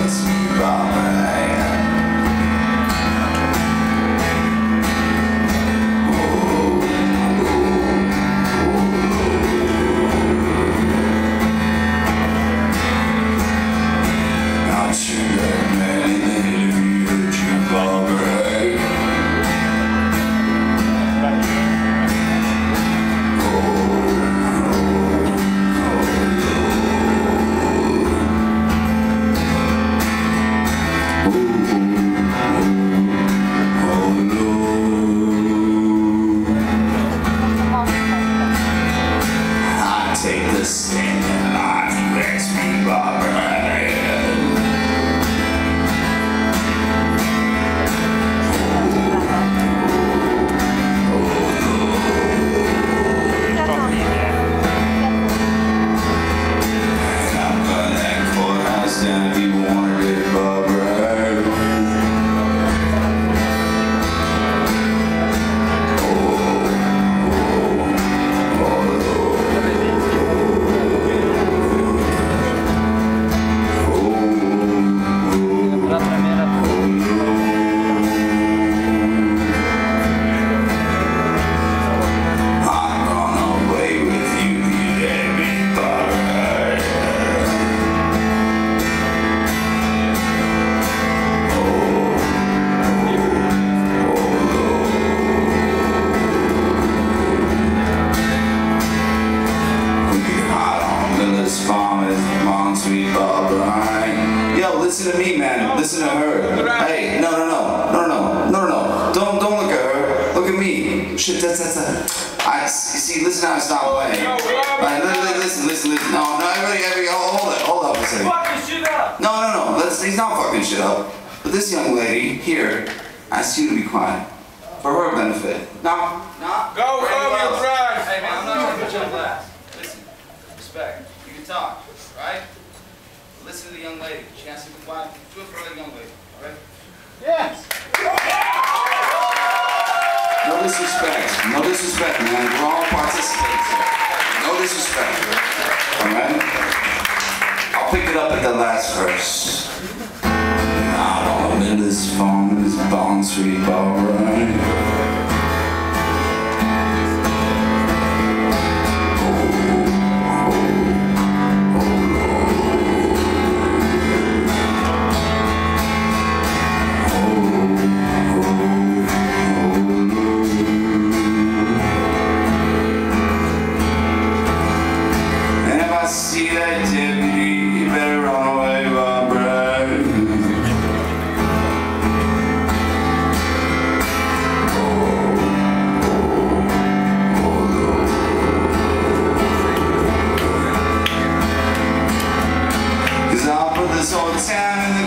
gets me by my hand. Take the stand and life makes me barbarian. And I'm gonna that courthouse down if you wanna get barbarian. Sweet Barbara. Yo, listen to me, man. Listen to her. Hey, no. Don't look at her. Look at me. Shit, that's. You see, listen how I stop playing. Right, listen. No, everybody, hold up a second. Fucking shit up. No. He's not fucking shit up. But this young lady here asks you to be quiet for her benefit. No. Go home, you trash. Hey man, I'm not gonna put you on blast. Listen, respect. You can talk, right? Listen to the young lady. She has to be quiet. Do it for the young lady, alright? Yes. No disrespect, man. We're all participants here. No disrespect. Alright? I'll pick it up at the last verse. Out on in this farm, in this bond sweet Barbara. See that deputy, you better run away, Barbara. Cause I'll put this whole town in the